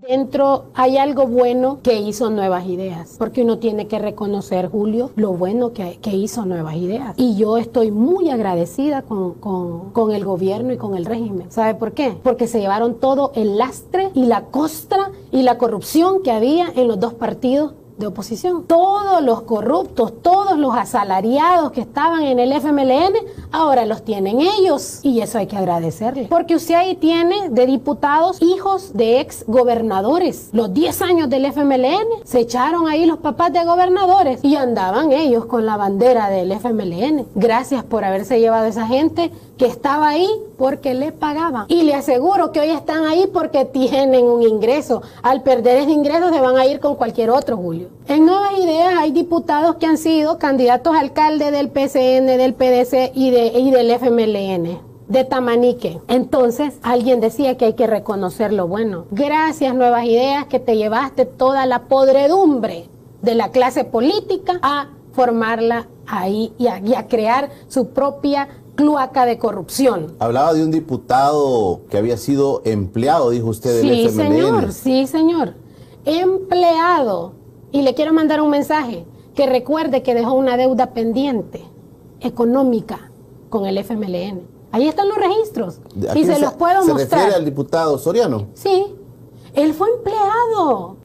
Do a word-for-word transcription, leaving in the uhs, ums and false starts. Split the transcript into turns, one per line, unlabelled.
Dentro hay algo bueno que hizo Nuevas Ideas, porque uno tiene que reconocer, Julio, lo bueno que, que hizo Nuevas Ideas. Y yo estoy muy agradecida con, con, con el gobierno y con el régimen. ¿Sabe por qué? Porque se llevaron todo el lastre y la costra y la corrupción que había en los dos partidos de oposición. Todos los corruptos, todos los asalariados que estaban en el F M L N, ahora los tienen ellos. Y eso hay que agradecerle. Porque usted ahí tiene de diputados hijos de ex gobernadores. Los diez años del F M L N se echaron ahí los papás de gobernadores y andaban ellos con la bandera del F M L N. Gracias por haberse llevado a esa gente que estaba ahí porque le pagaban. Y le aseguro que hoy están ahí porque tienen un ingreso. Al perder ese ingreso se van a ir con cualquier otro, Julio. En Nuevas Ideas hay diputados que han sido candidatos a alcalde del P C N, del P D C y, de, y del F M L N. De Tamanique. Entonces, alguien decía que hay que reconocer lo bueno. Gracias, Nuevas Ideas, que te llevaste toda la podredumbre de la clase política a formarla ahí y a, y a crear su propia cloaca de corrupción.
Hablaba de un diputado que había sido empleado, dijo usted, del
sí,
F M L N.
Señor, sí, señor. Empleado. Y le quiero mandar un mensaje, que recuerde que dejó una deuda pendiente económica con el F M L N. Ahí están los registros y se, se los puedo
¿Se
mostrar.
¿Se refiere al diputado Soriano?
Sí, él fue empleado